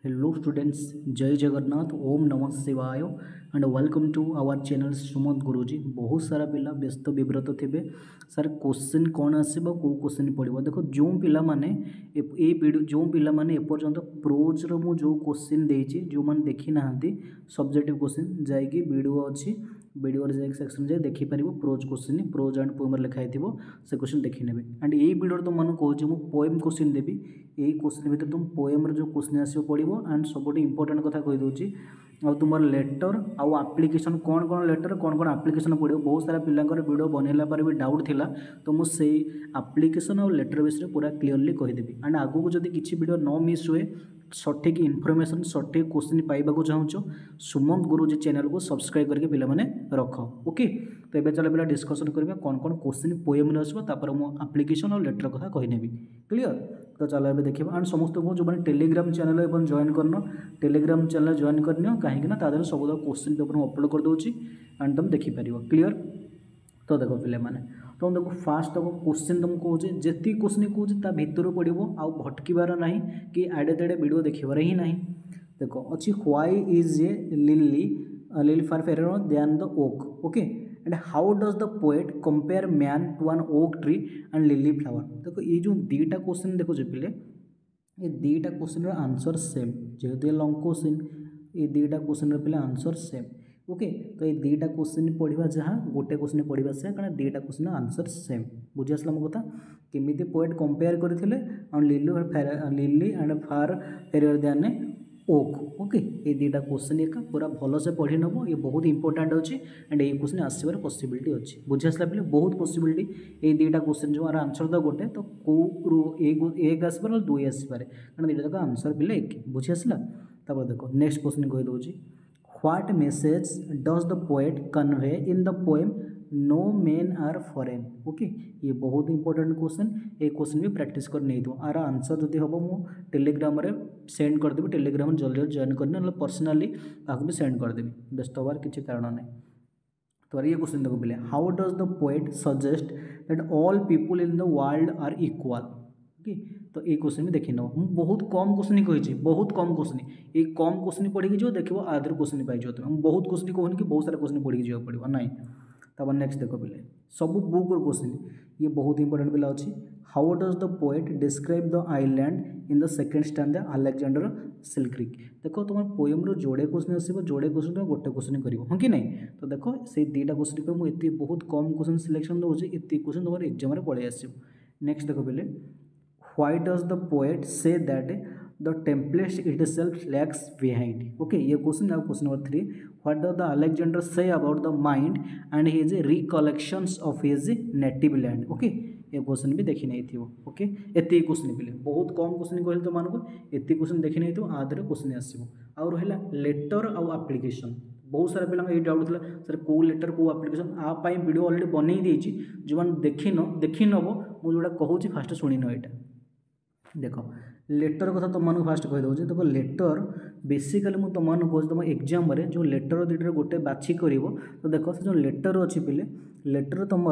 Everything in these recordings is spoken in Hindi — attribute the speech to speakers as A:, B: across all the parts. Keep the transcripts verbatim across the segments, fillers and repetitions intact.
A: Hello students, जय जगन्नाथ, ओम नमः शिवाय and welcome to our channel Sumant Guruji. बहुत सारा पिला व्यस्त विव्रत थे सर क्वेश्चन कौन आसो कौ क्वेश्चन पड़ो। देखो जो पिला माने ए वीडियो जो पिला माने एपर्यंत प्रोज रो मु जो क्वेश्चन देछि जो माने देखि नाहंती सब्जेक्टिव क्वेश्चन जाइए वीडियो अच्छी वीडियो जाइए सेक्शन जाए देखिपर prose question prose and poem लिखाई से क्वेश्चन देखी ने एंड ये वीडियो तुम मैं कहूँ मुझे पोएम क्वेश्चन देवी यही क्वेश्चन भर तुम पोएम जो क्वेश्चन आसो पड़ो एंड सब इंपोर्टेंट कथा कहीदे आ तुम लेटर आउ आप्लिकेसन कौन कौन लेटर कौन कौन आप्लिकेसन पड़ो। बहुत सारा पिलांकर वीडियो बनैला पर भी डाउट थिला तो मुझे आप्लिकेसन और लेटर विषय पूरा क्लीयरली कहीदेवी एंड आगू जब किसी वीडियो न मिस हुए सठिक इनफर्मेशन सठिक क्वेश्चन पाइबा चाहूँ सुमंत गुरुजी चैनल को सब्सक्राइब करके पिला माने रख ओके। तो ये चलो पिला डिस्कसन करिया कौन कौन क्वेश्चन पोएम आसो तापर मो आप्लिकेसन और लेटर कथा कहीनेबी क्लियर। तो चलो ये देखिए एंड समस्त को जो मैंने टेलीग्राम चैनल जॉइन करन टेलीग्राम चैनल जॉइन करनी कहीं तादेह सब क्वेश्चन पेपर में अपलोड कर दूसरी एंड तुम देखिपर क्लीयर। तो देखो पिले माने तो देखो फास्ट देखो क्वेश्चन तुम कहूँ जी क्वेश्चन कहूँ भितर पड़ो आउ भटकबार ना कि आड़े तेड़े वीडियो देखार ही ना। देखो अच्छी why is a lily lily far fair than the oak okay and how does the poet compare man to an oak tree and lily flower. देखो ये जो दीटा क्वेश्चन देखो पिले ये दीटा क्वेश्चन आंसर सेम जेहेतु ये लंग क्वेश्चन ये दीटा क्वेश्चन पिले आंसर सेम ओके। तो ये दीटा क्वेश्चन पढ़ा जहाँ गोटे क्वेश्चन पढ़ा से कारण दीटा क्वेश्चन आंसर सेम बुझी आसला मो कथा केमी पोएट कंपेयर करते lily lily and far fairer than oak okay. ये दीटा क्वेश्चन एक पूरा भल से पढ़ी नब ये बहुत इंपोर्टेंट अच्छी एंड ये क्वेश्चन आसबार पॉसिबिलिटी अच्छी बुझी आसला पे बहुत पॉसिबिलिटी ये दीटा क्वेश्चन जो आंसर तो गोटे तो कौ एक आसपार दुई आसपार कारण दीटा तक आंसर पे एक बुझी आसला। तब देखो नेक्स्ट क्वेश्चन कही दूसरी what message does the poet convey in the poem no men are foreign okay. ये बहुत इंपोर्टेंट क्वेश्चन ये क्वेश्चन भी प्रैक्टिस कर नहीं दो आर आंसर जब हम मुझे टेलीग्राम रे सेंड करदेवी टेलीग्राम जल्दी जल्दी जॉइन करनी ना पर्सनाली आपको भी सेंड करदेवी व्यस्त हबार किसी कारण नहीं। तो ये क्वेश्चन देखो पहले how does the poet suggest that all people in the world are equal okay. तो ये क्वेश्चन भी देखी नब बहुत कम क्वेश्चन कही बहुत कम क्वेश्चन ये कम क्वेश्चन पढ़ी जो देखो आधर क्वेश्चन पाई तुम बहुत क्वेश्चन कहूनी कि बहुत सारा क्वेश्चन पढ़ी जावाक पड़ो ना। तब नेक्स्ट देख पे सब बुक क्वेश्चन ये बहुत इंपोर्टेंट पिला अच्छी how does the poet describe the island in the second stanza Alexander Selkirk. देखो तुम पोएम रो जोड़े क्वेश्चन आसो जोड़े क्वेश्चन तुम गोटे क्वेश्चन कर हाँ कि नहीं। तो देखो से दीटा क्वेश्चन पर मुझे बहुत कम क्वेश्चन सिलेक्शन दूसरी ये क्वेश्चन तुम एग्जाम पलि आस। नेक्स्ट देख पे why does the poet say that the tempest itself lags behind okay. ये क्वेश्चन है question number three what does the Alexander say about the mind and his recollections of his native land okay. ये क्वेश्चन भी देखी नहीं थी ओके। एति क्वेश्चन पे बहुत कम क्वेश्चन कहले तुम मानक एति क्वेश्चन देखी नहीं थो आधे क्वेश्चन आसो आउ रहा लेटर आउ एप्लिकेशन। बहुत सारा पिला ये डाउट था सर कौ लेटर कौ एप्लिकेशन आप वीडियो ऑलरेडी बनई देछि जो मैंने देखी न देखी नब मुझे जोड़ा कहूँ फास्ट शुणी न यहाँ देख लेटर कथा तुम मानक फास्ट कहीदे देखो लेटर बेसिकाली मुझे तुम मानक कहूँ तुम एग्जाम जो लेटर दुईटर गोटे बाछी कर तो देख से जो लेटर अच्छी पिले लेटर तुम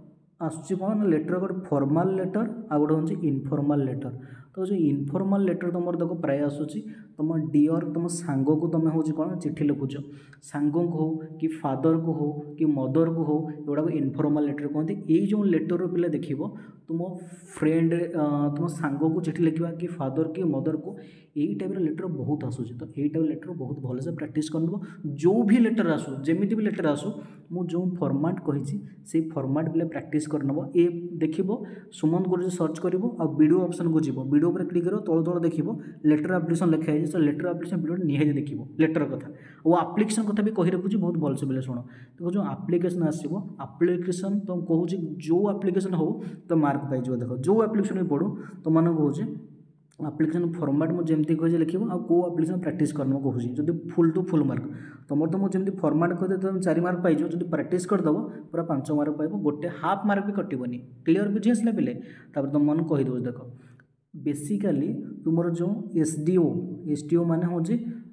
A: आसूँ कौन लेटर गोटे फॉर्माल लेटर आ गोटे हूँ इनफॉर्माल लेटर। तो जो इनफॉर्माल लेटर तुम देखो प्राय आसूँ तुम डियर तुम सांग को तुम हूँ कौन चिठी लिखुच सांग को हो कि फादर को हो कि मदर को हो एगुड़ा इनफॉर्माल लेटर कहते। यही जो लेटर पे देख तुम फ्रेंड तुम सांग को चिठी लिखा कि फादर कि मदर को यही टाइप लेटर बहुत आसूँ। तो यही टाइप लेटर बहुत भलसे प्राक्ट कर जो भी लेटर आसू जमी भी लेटर आसू मु जो फॉर्मेट कही से फॉर्मेट पे प्राक्ट कर नब ये देख सुमंत गुरुजी सर्च कर वीडियो ऑप्शन को जीव वीडियो पर क्लिक कर तल तल देख लेटर एप्लिकेशन लिखा है तो लेटर एप्लिकेशन वीडियो निहाती देखिए लेटर कथा और एप्लिकेशन कथा भी कही रखुच्छी बहुत भलसे बोले शुण। देखो जो एप्लिकेशन आसो एप्लिकेशन तो कहूँ जो एप्लिकेशन हो तो मार्क पाई देख जो एप्लिकेशन भी पढ़ू तुम मैंने कहूँ एप्लिकेशन फॉर्मेट मुझे जमी कही लिखे आ कौ एप्लिकेशन प्राक्ट करना कहूँ जब फुल टू फुल मार्क तुम तो मुझे फॉर्मेट कही तुम चार मार्क पाइज जो प्राक्ट करदेव पूरा पांच मार्क पाइब गोटे हाफ मार्क भी कटोनी क्लीयर बुझी आसला पे। तुम मैंने कहीदे देख बेसिकाली तुम जो S D O S D O मान हूँ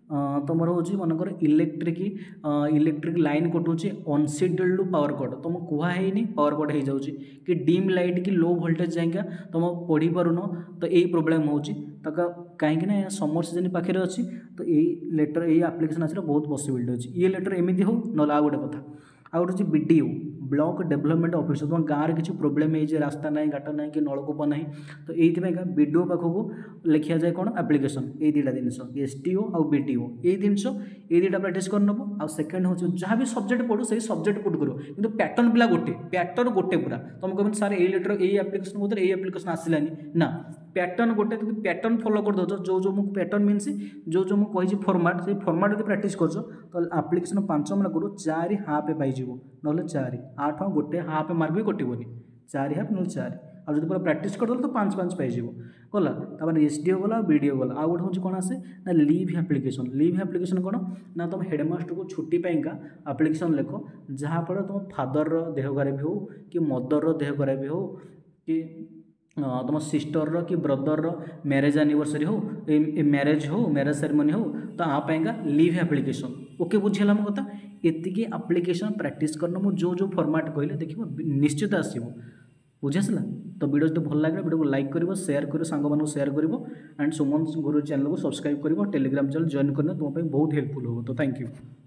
A: तुम हूँ मनकर इलेक्ट्रिक इलेक्ट्रिक लाइन कटुचे अनसेड्यूल्ड पावर कट तुम कहुई पावर कट हो जाऊँगी कि डिम लाइट कि लो वोल्टेज जाइका तुम पढ़ी पारुन तो यही प्रोब्लेम हो कहीं समर सीजन पाखे अच्छी तो यही लेटर यही आप्लिकेसन आसार बहुत पसिबिलिटी अच्छी ये लेटर एमती हो ना आ गोटे कथा आ गोटे बीडीओ ब्लॉक डेवलपमेंट ऑफिसर तुम गाँव में किसी प्रोब्लेम है रास्ता ना घाट ना कि नलकूप ना तो ये बीडीओ पाखक लिखा जाए कौन एप्लिकेशन ये दुटा जिनस एसटीओ आउ बीडीओ ये जिनस ये दुटा प्रैक्टिस कर नब आ सेकेंड हूँ जहाँ भी सब्जेक्ट पढ़ू से सब्जेक्ट पुट करो कि पैटर्न पिला गोटे पैटर्न गोटे पूरा तुम कह सार ये लेटर ये एप्लिकेशन बोलते ये एप्लिकेशन आसलानी ना पैटर्न गोटे तुम पैटर्न फॉलो कर दो जो जो मुझे पैटर्न मीन्स जो जो मुझे फॉर्मेट से फॉर्मेट यदि प्रैक्टिस कर तो एप्लिकेशन पांच मिनट करूँ चार हाफ पाइज ना चार आठ गोटे हाफ मार्क भी कटोनी चार हाफ ना चार आ जो पूरा प्रैक्टिस करदे तो पाँच पाँच पाइज गला तापर एसडीओ गला बीडीओ गला आ गोटे हूँ कौन आसे ना लीव एप्लिकेशन लीव एप्लिकेशन कौन ना तुम हेडमास्टर को छुट्टी पाइंका एप्लिकेशन लिख जहाँफल तुम फादर देह खराब हो कि मदर देह खराब हो कि तुम सिस्टर कि ब्रदर मैरेज एनिवर्सरी हो मैरेज हो मैरेज सेरेमनी हो तो आपाइंका लीव एप्लिकेशन ओके बुझीगला मो कथा एतिकी एप्लिकेशन प्रैक्टिस करना मु जो जो फॉर्मेट कहले देखिबो निश्चित आसीबो बुझी आसला तो वीडियो जो भल लगे वीडियो को लाइक करिवो शेयर करिवो सांग मानू share करिवो and Suman Guru channel को सब्सक्राइब करिवो टेलीग्राम चैनल जॉइन करना तुम बहुत हेल्पफुल हो तो थैंक यू।